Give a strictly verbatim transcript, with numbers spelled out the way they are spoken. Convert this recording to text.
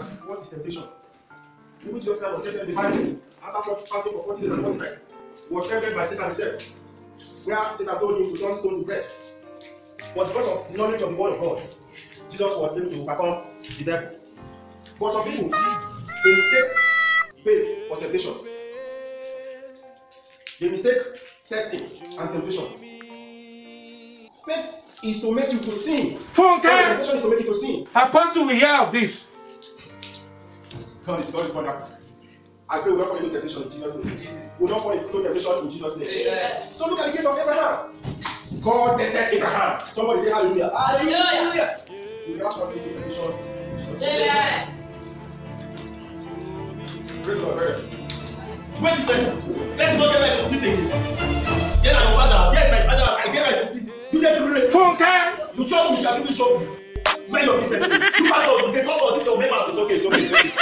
at what is temptation. Even Jesus Christ was tempted behind him after fasting for forty days and forty nights. He was tempted by Satan himself, where Satan told him to turn stone to bread. But because of knowledge of the word of God, Jesus was able to overcome the devil. But some people, they mistake faith for temptation. They mistake testing and temptation. Faith is to make you to sin. Funke! Temptation is to make you to sin. Apostle, we hear of this. God is God is wonderful. I pray we will not fall into temptation in Jesus' name. We will not fall into temptation in Jesus' name. Amen. So look at the case of Abraham. God tested Abraham. Somebody say hallelujah. Hallelujah. We will not fall into temptation in Jesus' name. Amen. Praise the Lord. Wait a second. Let's not get ready to sleep again. Then I'm your father. Yes, my father. I get ready to sleep. You get to rest. Funke! You chop me. You are going to chop me. Smell your business. You pass out. You get chop all this. Your neighbors. It's okay. It's okay. It's okay.